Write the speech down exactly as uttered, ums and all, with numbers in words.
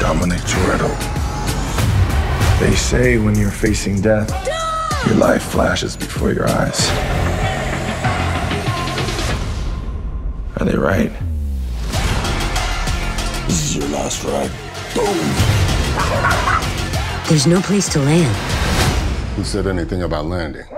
dominate your riddle. They say when you're facing death, your life flashes before your eyes. Are they right? This is your last ride. Boom! There's no place to land. Who said anything about landing?